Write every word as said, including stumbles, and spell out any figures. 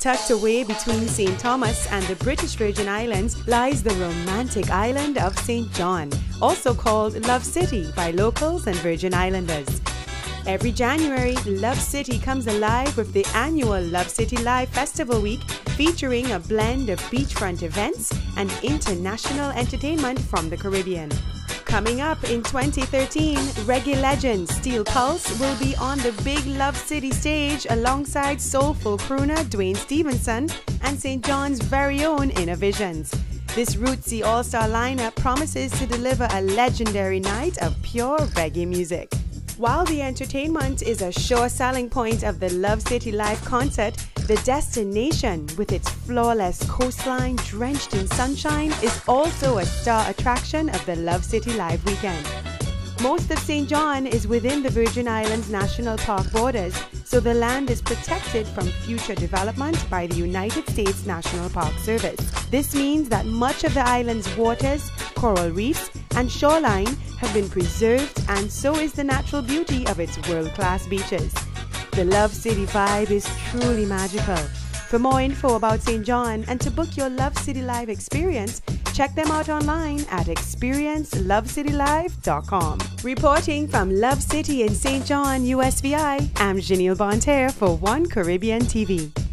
Tucked away between Saint Thomas and the British Virgin Islands lies the romantic island of Saint John, also called Love City by locals and Virgin Islanders. Every January, Love City comes alive with the annual Love City Live Festival Week, featuring a blend of beachfront events and international entertainment from the Caribbean. Coming up in twenty thirteen, reggae legend Steel Pulse will be on the big Love City stage alongside soulful crooner Dwayne Stevenson and Saint John's very own Innovisions. This rootsy all-star lineup promises to deliver a legendary night of pure reggae music. While the entertainment is a sure selling point of the Love City Live concert, the destination, with its flawless coastline drenched in sunshine, is also a star attraction of the Love City Live weekend. Most of Saint John is within the Virgin Islands National Park borders, so the land is protected from future development by the United States National Park Service. This means that much of the island's waters, coral reefs, and shoreline have been preserved, and so is the natural beauty of its world-class beaches. The Love City vibe is truly magical. For more info about Saint John and to book your Love City Live experience, check them out online at experience love city live dot com. Reporting from Love City in Saint John, U S V I, I'm Janelle Bonterre for One Caribbean T V.